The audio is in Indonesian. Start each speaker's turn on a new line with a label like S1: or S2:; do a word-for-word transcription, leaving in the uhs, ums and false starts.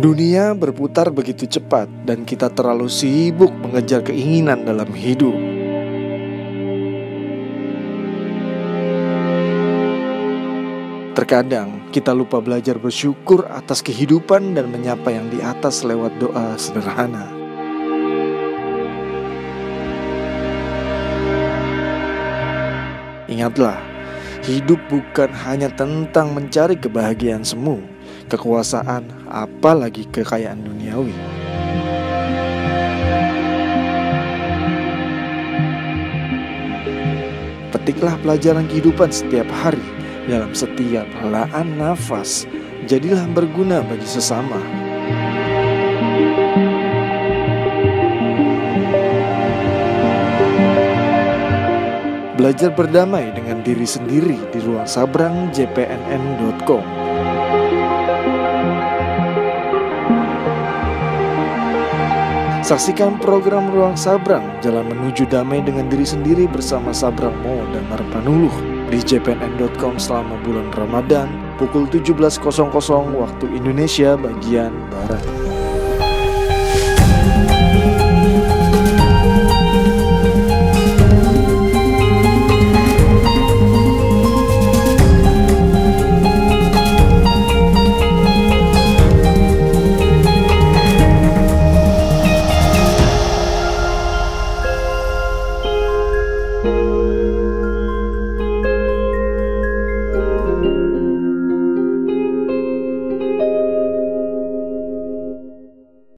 S1: Dunia berputar begitu cepat dan kita terlalu sibuk mengejar keinginan dalam hidup. Terkadang kita lupa belajar bersyukur atas kehidupan dan menyapa yang di atas lewat doa sederhana. Ingatlah, hidup bukan hanya tentang mencari kebahagiaan semu, kekuasaan, apalagi kekayaan duniawi. Petiklah pelajaran kehidupan setiap hari, dalam setiap helaan nafas. Jadilah berguna bagi sesama. Belajar berdamai dengan diri sendiri di Ruang Sabrang J P N N dot com. Saksikan program Ruang Sabrang, jalan menuju damai dengan diri sendiri bersama Sabrang Mo dan Marpanuluh di J P N N dot com selama bulan Ramadan pukul tujuh belas waktu Indonesia bagian Barat.